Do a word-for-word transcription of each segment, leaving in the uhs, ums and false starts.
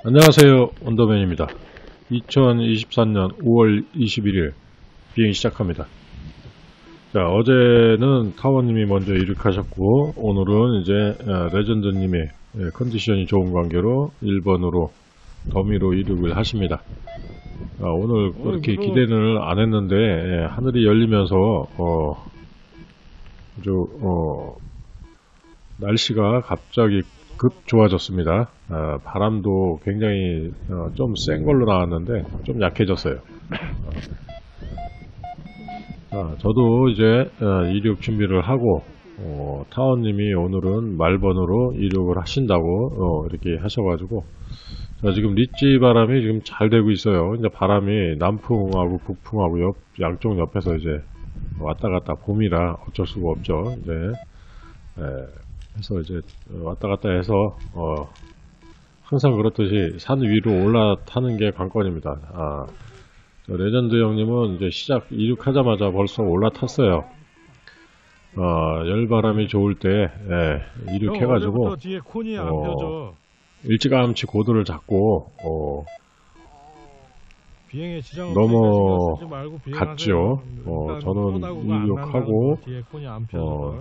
안녕하세요, 언더맨입니다. 이천이십삼년 오월 이십일일 비행 시작합니다. 자, 어제는 타워님이 먼저 이륙하셨고 오늘은 이제 레전드님의 컨디션이 좋은 관계로 일 번으로 더미로 이륙을 하십니다. 아, 오늘 그렇게 기대는 안 했는데 예, 하늘이 열리면서 어, 아주 어, 날씨가 갑자기 급 좋아졌습니다. 어, 바람도 굉장히 어, 좀 센 걸로 나왔는데 좀 약해졌어요. 어, 저도 이제 어, 이륙 준비를 하고 어, 타원님이 오늘은 말번으로 이륙을 하신다고 어, 이렇게 하셔가지고 자, 지금 리지 바람이 지금 잘 되고 있어요. 이제 바람이 남풍하고 북풍하고 옆, 양쪽 옆에서 이제 왔다 갔다 봄이라 어쩔 수가 없죠. 이제 에, 해서 이제 왔다 갔다 해서 어, 항상 그렇듯이 산 위로 올라타는 게 관건입니다. 아, 레전드 형님은 이제 시작 이륙하자마자 벌써 올라탔어요. 어, 열바람이 좋을 때 예, 이륙해가지고 어, 일찌감치 고도를 잡고 어, 넘어갔죠. 어, 저는 이륙하고 어,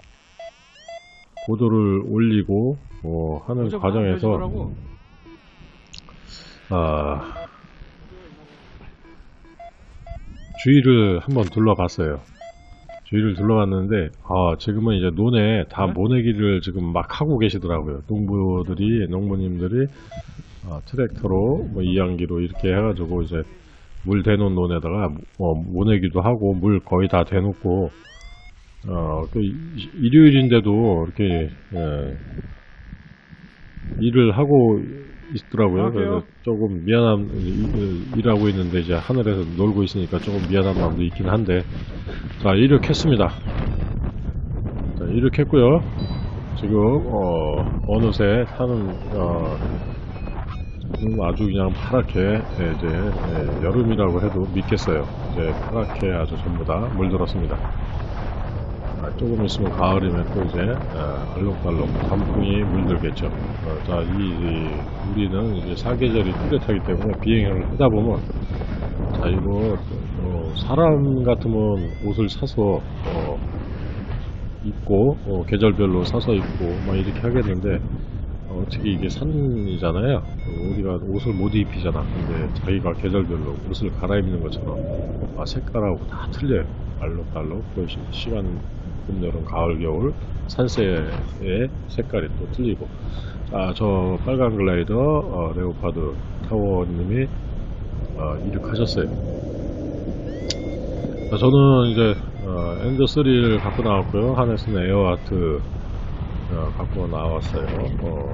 고도를 올리고 어, 하는 과정에서 아, 주위를 한번 둘러봤어요. 주위를 둘러봤는데 아, 지금은 이제 논에 다 네? 모내기를 지금 막 하고 계시더라고요. 농부들이 농부님들이 아, 트랙터로 뭐 이양기로 이렇게 해가지고 이제 물 대놓은 논에다가 어, 모내기도 하고 물 거의 다 대놓고 어, 그 일요일인데도 이렇게 예, 일을 하고 있더라고요. 아, 그래서 조금 미안함 일, 일하고 있는데 이제 하늘에서 놀고 있으니까 조금 미안한 마음도 있긴 한데 자, 이륙했습니다. 자, 이륙했고요. 지금 어, 어느새 산은 어, 아주 그냥 파랗게 예, 이제 예, 여름이라고 해도 믿겠어요. 이제 파랗게 아주 전부 다 물들었습니다. 아, 조금 있으면 가을이면 또 이제 아, 알록달록 단풍이 물들겠죠. 어, 자, 이, 이 우리는 이제 사계절이 뚜렷하기 때문에 비행을 하다 보면 자, 이거 어, 사람 같으면 옷을 사서 어, 입고 어, 계절별로 사서 입고 막 이렇게 하겠는데 어, 어떻게 이게 산이잖아요. 우리가 옷을 못 입히잖아. 근데 자기가 계절별로 옷을 갈아입는 것처럼 아, 색깔하고 다 틀려요. 알록달록 그 시간 봄, 여름, 가을, 겨울 산세의 색깔이 또 틀리고 자, 저 빨간 글라이더 어, 레오파드 타워님이 어, 이륙하셨어요. 자, 저는 이제 어, 엔더 쓰리를 갖고 나왔고요. 하네스는 에어아트 어, 갖고 나왔어요. 어,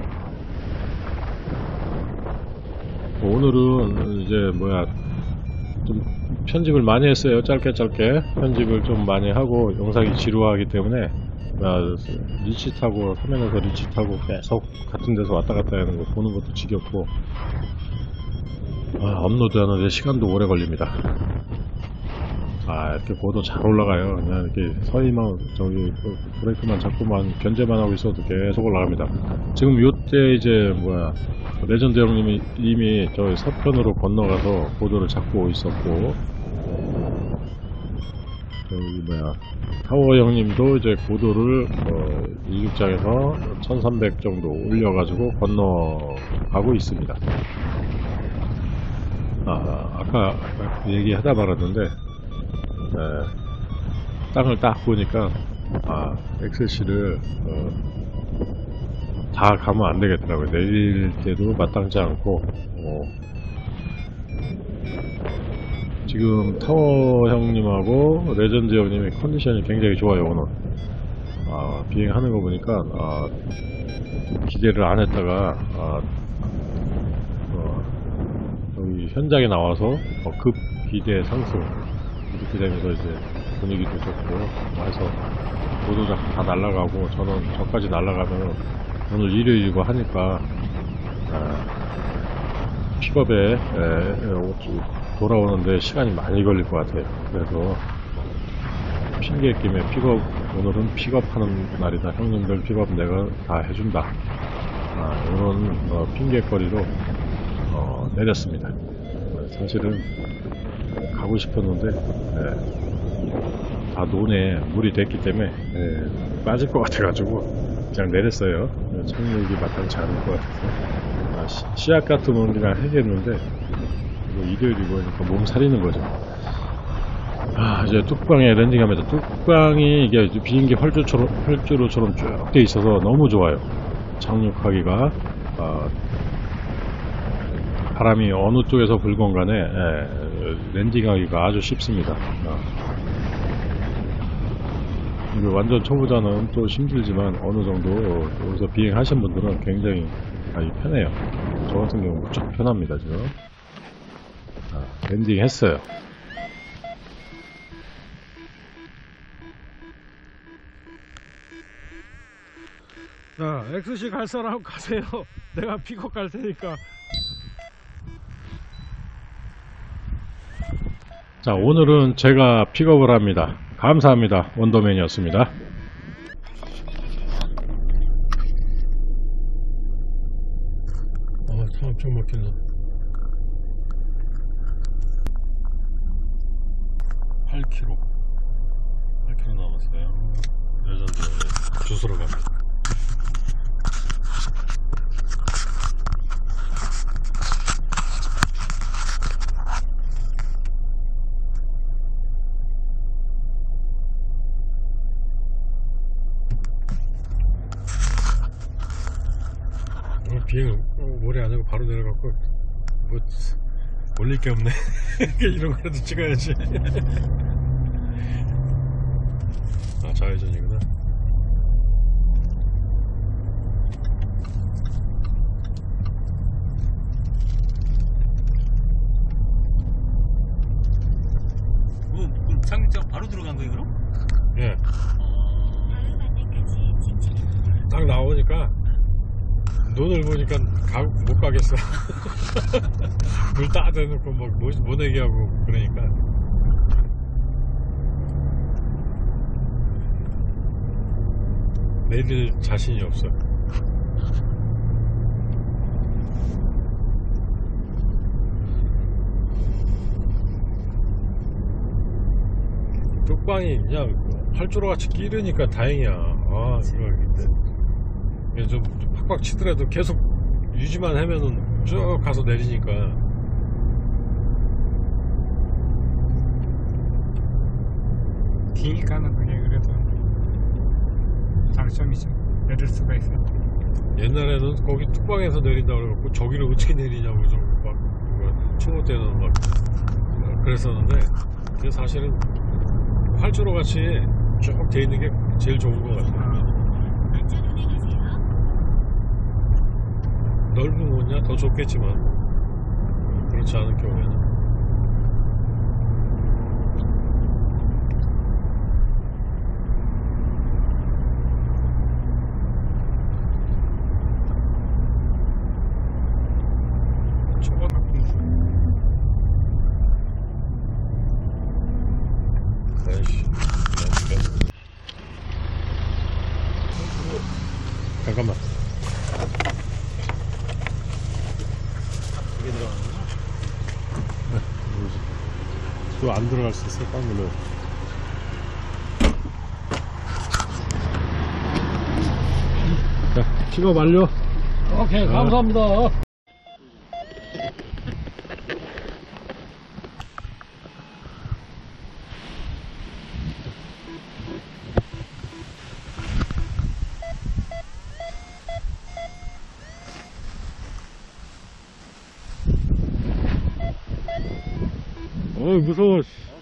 오늘은 이제 뭐야 좀 편집을 많이 했어요. 짧게 짧게 편집을 좀 많이 하고 영상이 지루하기 때문에 아, 리치타고 화면에서 리치타고 계속 같은 데서 왔다 갔다 하는 거 보는 것도 지겹고 아, 업로드 하는데 시간도 오래 걸립니다. 아, 이렇게 고도 잘 올라가요. 그냥 이렇게 서이만 저기 브레이크만 잡고만 견제만 하고 있어도 계속 올라갑니다. 지금 요때 이제 뭐야 레전드 형님이 이미 저 서편으로 건너가서 고도를 잡고 있었고 저기 뭐야 타워 형님도 이제 고도를 어, 이륙장에서 천삼백 정도 올려가지고 건너가고 있습니다. 아, 아까 얘기하다 말았는데 네, 땅을 딱 보니까 아, 엑셀씨를 어, 다 가면 안 되겠더라고요. 내릴 때도 마땅치 않고 어, 지금 타워 형님하고 레전드 형님의 컨디션이 굉장히 좋아요. 오늘 아, 비행하는 거 보니까 아, 기대를 안 했다가 아, 어, 여기 현장에 나와서 어, 급 기대 상승 이렇게 되면서 이제 분위기도 좋고 해서 모두 다 날아가고 저는 저까지 날아가면 오늘 일요일이고 하니까 아, 픽업에 에, 에, 돌아오는데 시간이 많이 걸릴 것 같아요. 그래서 핑계 김에 픽업 오늘은 픽업하는 날이다. 형님들 픽업 내가 다 해준다. 아, 이런 어, 핑계거리로 어, 내렸습니다. 사실은 가고 싶었는데 예, 다 논에 물이 됐기 때문에 예, 빠질 것 같아가지고 그냥 내렸어요. 착륙이 마땅치 않을 것 같아서 아, 시, 씨앗 같으면 그냥 해겠는데 이거 일요일이고 그러니까 몸 사리는 거죠. 아, 이제 뚝방에 랜딩합니다. 뚝방이 이게 비행기 활주처럼, 활주로처럼 쭉 돼 있어서 너무 좋아요. 착륙하기가, 어, 바람이 어느 쪽에서 불건 간에, 예, 랜딩하기가 아주 쉽습니다. 어. 이게 완전 초보자는 또 힘들지만 어느 정도 여기서 비행하신 분들은 굉장히 아주 편해요. 저 같은 경우 무척 편합니다, 지금. 아, 랜딩 했어요. 자, 엑스씨 갈 사람 가세요. 내가 픽업 갈 테니까. 자, 오늘은 제가 픽업을 합니다. 감사합니다. 원더맨이었습니다. 아, 차 엄청 막힌다. 팔 킬로미터. 팔 킬로미터 남았어요. 레전드 주소로 갑니다. 비행 오래 안 하고 바로 내려갔고 뭐 올릴 게 없네. 이런 거라도 찍어야지. 아, 좌회전이구나. 뭐, 그럼 착륙장 바로 들어간 거예요, 그럼? 예. 딱 나오니까 눈을 보니까 가, 못 가겠어. 물 다 대놓고 막 못, 못 내게 하고 그러니까. 내릴 자신이 없어. 뚝방이 그냥 활주로 같이 끼르니까 다행이야. 아, 이거 좀 팍팍 치더라도 계속 유지만 하면은 쭉 가서 내리니까. 기니까는 그게 그래도 장점이죠. 내릴 수가 있어. 옛날에는 거기 뚝방에서 내린다고 그래갖고 저기를 어떻게 내리냐고 좀 막 초보 때는 막 그랬었는데, 근데 사실은 활주로 같이 쭉 돼 있는 게 제일 좋은 것 같아요. 넓으면야 더 좋겠지만 그렇지 않은 경우에는 초보 아이씨, 잠깐만. 이게 들어가는구나. 또 안 들어갈 수 있어, 꽉 눌러. 자, 픽업 완료. 오케이, 감사합니다. 어이, 무서워.